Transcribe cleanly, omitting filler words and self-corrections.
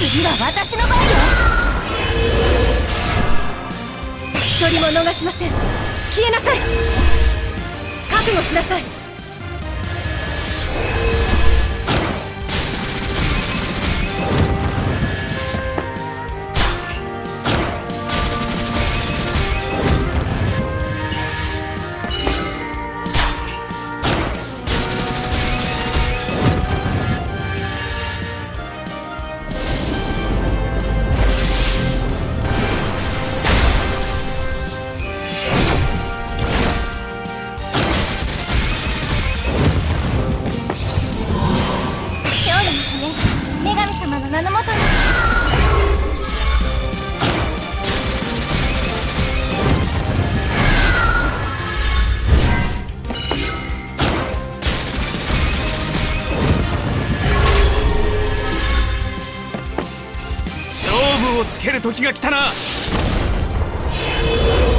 次は私の番よ。一人も逃しません。消えなさい。覚悟しなさい。女神様の名のもとに。 勝負をつける時が来たな。